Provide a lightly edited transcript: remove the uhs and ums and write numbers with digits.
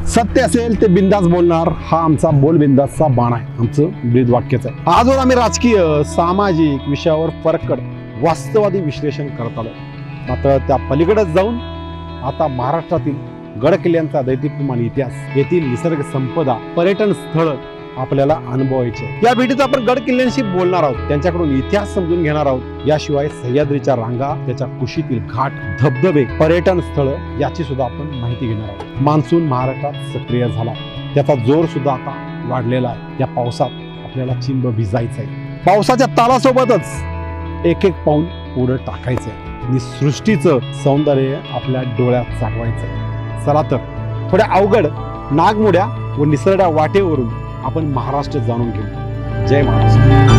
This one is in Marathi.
सत्य असेल ते बिंदास बोलणार हा आमचा बोल बिंदासचा बाण आहे, आमचं ब्रीद वाक्यच आहे। आजवर आम्ही राजकीय सामाजिक विषयावर परखड वास्तववादी विश्लेषण करत आलो, मात्र त्या पलीकडेच जाऊन आता महाराष्ट्रातील गड किल्ल्यांचा दैदिप्यमान इतिहास, येथील निसर्ग संपदा, पर्यटन स्थळ आपल्याला अनुभवायचे। या भेटीत आपण गड किल्ल्यांशी बोलणार आहोत, त्यांच्याकडून इतिहास समजून घेणार आहोत। याशिवाय सह्याद्रीच्या रांगा, त्याच्या कुशीतील घाट, धबधबे, पर्यटन स्थळ याची सुद्धा आपण माहिती घेणार आहोत। मान्सून महाराष्ट्रात सक्रिय झाला, त्याचा जोर सुद्धा आता वाढलेला आहे। या पावसात आपल्याला चिंब भिजायचं आहे, पावसाच्या तालासोबतच एक एक पाऊल पुढे टाकायचंय आणि सृष्टीचं सौंदर्य आपल्या डोळ्यात साठवायचंय। चला तर थोड्या अवघड नागमोड्या व निसरड्या वाटेवरून आपण महाराष्ट्र जाणून घेऊ। जय महाराष्ट्र।